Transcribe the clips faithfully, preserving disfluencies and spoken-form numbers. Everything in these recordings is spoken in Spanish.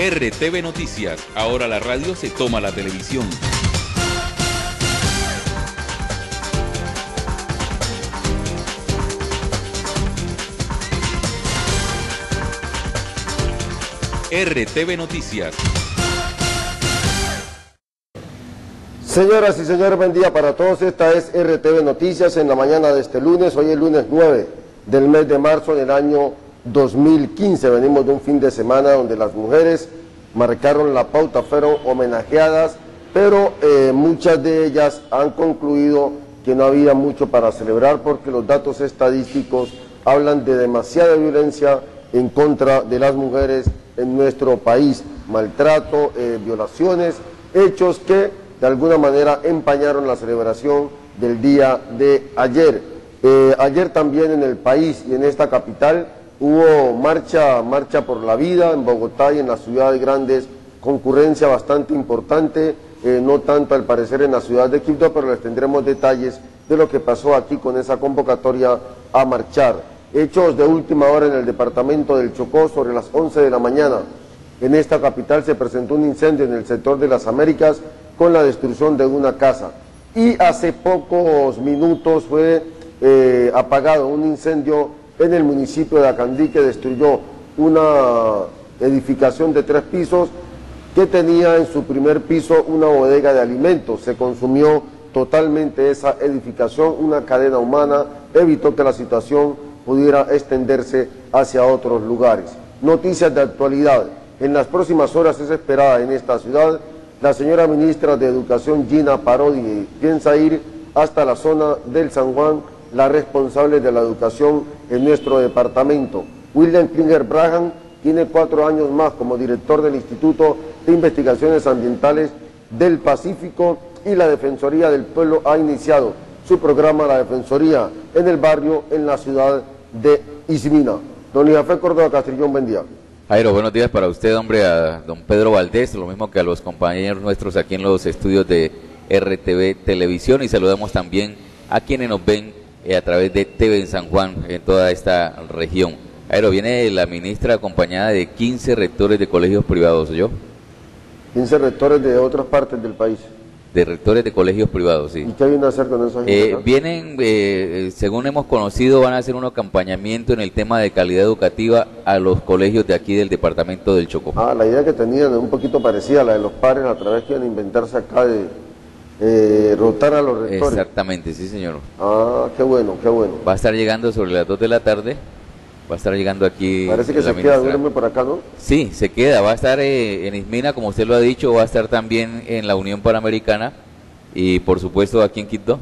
R T V Noticias, ahora la radio se toma la televisión. R T V Noticias. Señoras y señores, buen día para todos. Esta es R T V Noticias en la mañana de este lunes. Hoy es lunes nueve del mes de marzo del año dos mil quince. Venimos de un fin de semana donde las mujeres marcaron la pauta, fueron homenajeadas, pero eh, muchas de ellas han concluido que no había mucho para celebrar porque los datos estadísticos hablan de demasiada violencia en contra de las mujeres en nuestro país. Maltrato, eh, violaciones, hechos que de alguna manera empañaron la celebración del día de ayer. Eh, ayer también en el país y en esta capital hubo marcha, marcha por la vida en Bogotá y en las ciudades grandes, concurrencia bastante importante, eh, no tanto al parecer en la ciudad de Quibdó, pero les tendremos detalles de lo que pasó aquí con esa convocatoria a marchar. Hechos de última hora en el departamento del Chocó sobre las once de la mañana. En esta capital se presentó un incendio en el sector de las Américas con la destrucción de una casa. Y hace pocos minutos fue eh, apagado un incendio en el municipio de Acandí que destruyó una edificación de tres pisos que tenía en su primer piso una bodega de alimentos. Se consumió totalmente esa edificación, una cadena humana, evitó que la situación pudiera extenderse hacia otros lugares. Noticias de actualidad. En las próximas horas es esperada en esta ciudad la señora ministra de Educación, Gina Parodi, piensa ir hasta la zona del San Juan, la responsable de la educación en nuestro departamento. William Klinger Braham tiene cuatro años más como director del Instituto de Investigaciones Ambientales del Pacífico y la Defensoría del Pueblo ha iniciado su programa La Defensoría en el barrio, en la ciudad de Ismina. Don Ijafé Córdoba Castrillón, buen día. Jairo, buenos días para usted, hombre, a don Pedro Valdés, lo mismo que a los compañeros nuestros aquí en los estudios de R T V Televisión, y saludamos también a quienes nos ven eh, a través de T V en San Juan, en toda esta región. Jairo, viene la ministra acompañada de quince rectores de colegios privados, ¿yo? quince rectores de otras partes del país. De rectores de colegios privados, sí. ¿Y qué vienen a hacer con esos? Eh, vienen, eh, según hemos conocido, van a hacer un acompañamiento en el tema de calidad educativa a los colegios de aquí del departamento del Chocó. Ah, la idea que tenían es un poquito parecida a la de los padres, a través que iban a inventarse acá de eh, rotar a los rectores. Exactamente, sí señor. Ah, qué bueno, qué bueno. Va a estar llegando sobre las dos de la tarde. Va a estar llegando aquí. Parece que se ministra. queda, duerme por acá, ¿no? Sí, se queda. Va a estar eh, en Ismina, como usted lo ha dicho, va a estar también en la Unión Panamericana y por supuesto aquí en Quito.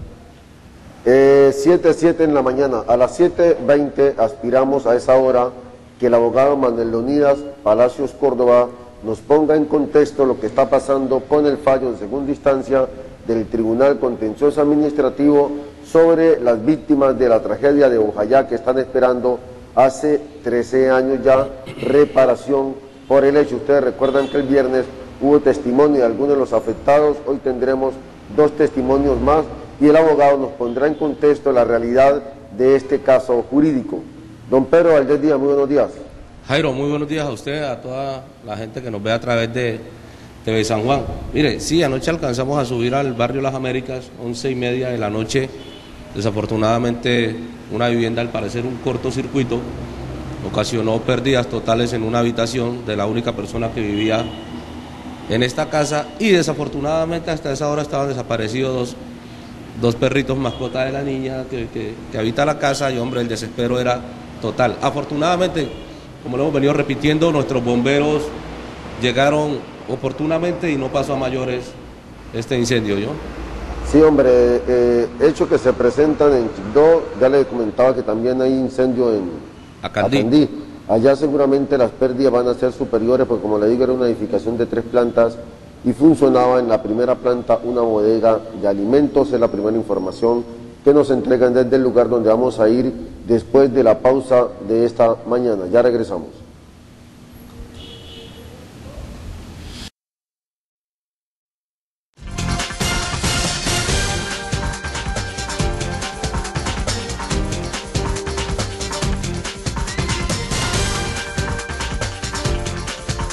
Eh, siete, siete en la mañana. A las siete veinte aspiramos a esa hora que el abogado Manuel Leonidas Palacios Córdoba nos ponga en contexto lo que está pasando con el fallo de segunda instancia del Tribunal Contencioso Administrativo sobre las víctimas de la tragedia de Bojayá que están esperando hace trece años ya reparación por el hecho. Ustedes recuerdan que el viernes hubo testimonio de algunos de los afectados, hoy tendremos dos testimonios más y el abogado nos pondrá en contexto la realidad de este caso jurídico. Don Pedro Valdés Díaz, muy buenos días. Jairo, muy buenos días a usted, a toda la gente que nos ve a través de T V San Juan. Mire, sí, anoche alcanzamos a subir al barrio Las Américas, once y media de la noche. Desafortunadamente, una vivienda, al parecer un cortocircuito, ocasionó pérdidas totales en una habitación de la única persona que vivía en esta casa y desafortunadamente hasta esa hora estaban desaparecidos dos, dos perritos mascota de la niña que, que, que habita la casa y hombre, el desespero era total. Afortunadamente, como lo hemos venido repitiendo, nuestros bomberos llegaron oportunamente y no pasó a mayores este incendio, ¿yo? Sí, hombre, eh, hechos que se presentan en Quibdó, ya le comentaba que también hay incendio en Acandí. Acandí. Allá seguramente las pérdidas van a ser superiores, porque como le digo, era una edificación de tres plantas y funcionaba en la primera planta una bodega de alimentos. Es la primera información que nos entregan desde el lugar donde vamos a ir después de la pausa de esta mañana. Ya regresamos.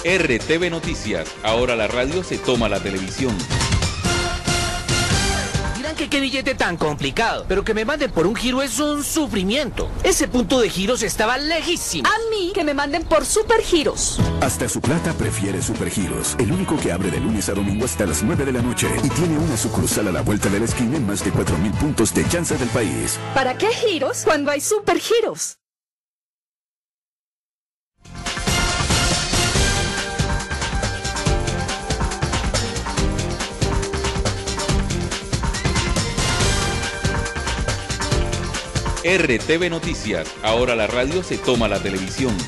R T V Noticias, ahora la radio se toma la televisión. Dirán que qué billete tan complicado, pero que me manden por un giro es un sufrimiento. Ese punto de giros estaba lejísimo. A mí que me manden por Supergiros. Hasta su plata prefiere Supergiros, el único que abre de lunes a domingo hasta las nueve de la noche y tiene una sucursal a la vuelta de la esquina en más de cuatro mil puntos de chance del país. ¿Para qué giros cuando hay Supergiros? R T V Noticias, ahora la radio se toma la televisión.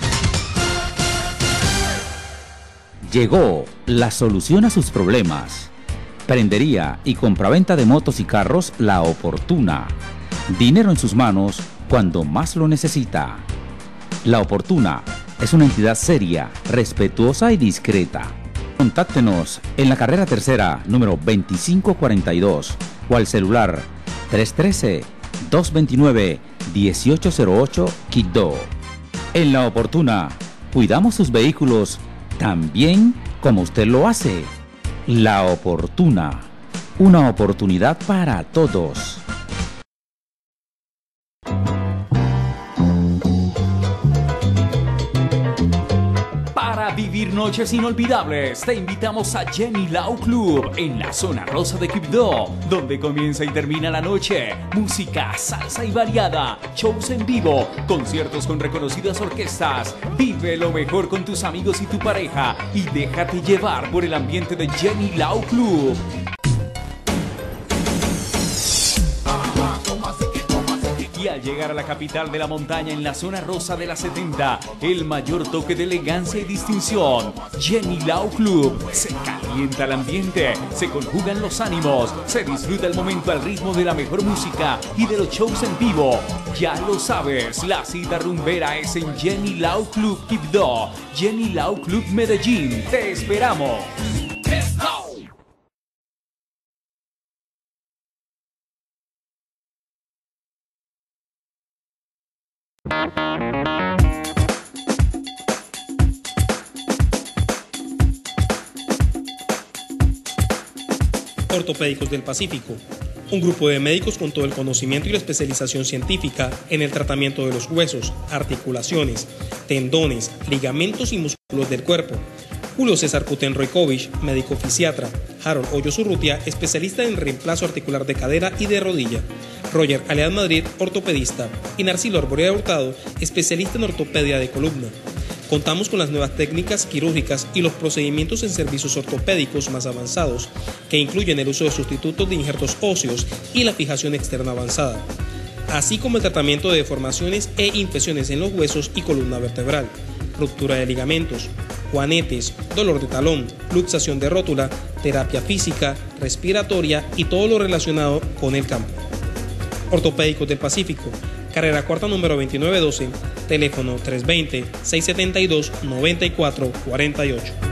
Llegó la solución a sus problemas. Prendería y compraventa de motos y carros La Oportuna. Dinero en sus manos cuando más lo necesita. La Oportuna es una entidad seria, respetuosa y discreta. Contáctenos en la carrera tercera, número veinticinco cuarenta y dos o al celular tres uno tres, dos dos nueve, uno ocho cero ocho Quibdó. En La Oportuna, cuidamos sus vehículos tan bien como usted lo hace. La Oportuna, una oportunidad para todos. Para vivir noches inolvidables, te invitamos a Jenny Lau Club en la zona rosa de Quibdó, donde comienza y termina la noche. Música, salsa y variada, shows en vivo, conciertos con reconocidas orquestas. Vive lo mejor con tus amigos y tu pareja y déjate llevar por el ambiente de Jenny Lau Club. Y al llegar a la capital de la montaña en la zona rosa de la setenta, el mayor toque de elegancia y distinción. Jenny Lau Club. Se calienta el ambiente, se conjugan los ánimos, se disfruta el momento al ritmo de la mejor música y de los shows en vivo. Ya lo sabes, la cita rumbera es en Jenny Lau Club Quibdó. Jenny Lau Club Medellín. Te esperamos. Ortopédicos del Pacífico, un grupo de médicos con todo el conocimiento y la especialización científica en el tratamiento de los huesos, articulaciones, tendones, ligamentos y músculos del cuerpo. Julio César Kutenroikovich, médico fisiatra. Harold Hoyos Urrutia, especialista en reemplazo articular de cadera y de rodilla. Roger Alead Madrid, ortopedista. Y Narcilo Arborea Hurtado, especialista en ortopedia de columna. Contamos con las nuevas técnicas quirúrgicas y los procedimientos en servicios ortopédicos más avanzados, que incluyen el uso de sustitutos de injertos óseos y la fijación externa avanzada, así como el tratamiento de deformaciones e infecciones en los huesos y columna vertebral, ruptura de ligamentos, juanetes, dolor de talón, luxación de rótula, terapia física, respiratoria y todo lo relacionado con el campo. Ortopédicos del Pacífico, carrera cuarta número veintinueve doce, teléfono tres dos cero, seis siete dos, nueve cuatro cuatro ocho.